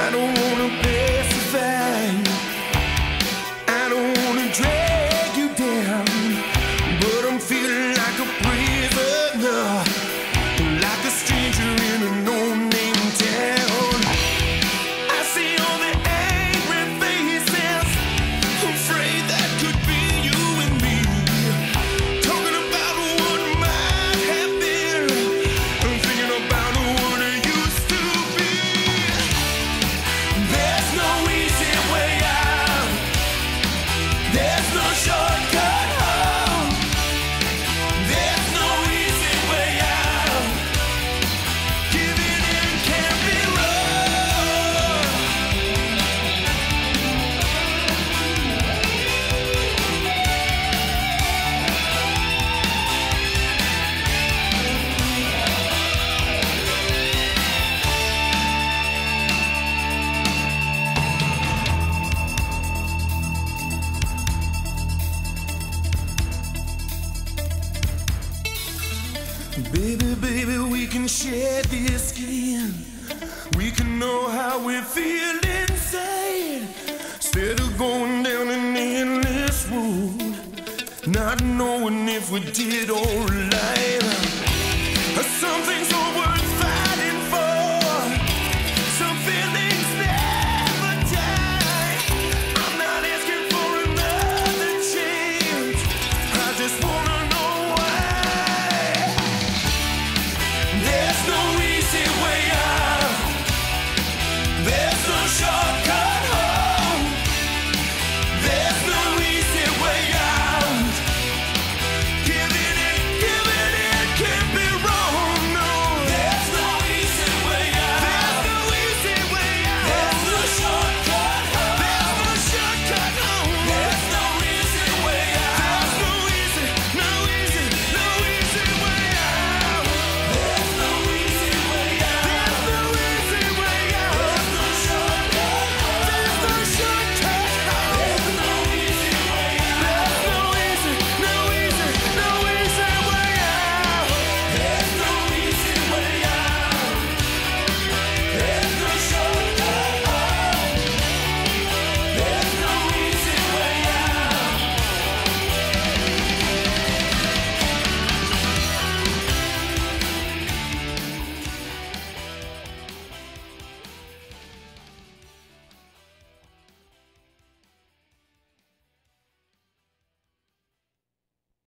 I don't wanna pacify you, I don't wanna drag you down, but I'm feeling like a prisoner, like a stranger in a no-name town. I see all the angry faces, afraid that could be you and me, talking about what might have been, and thinking about what it used to be. There's no easy way out, there's no shortcut home, there's no easy way out, giving in can't be wrong. Baby, baby, we can share this skin. We can know how we feel inside, instead of going down an endless road, not knowing if we did alright. Some things are worth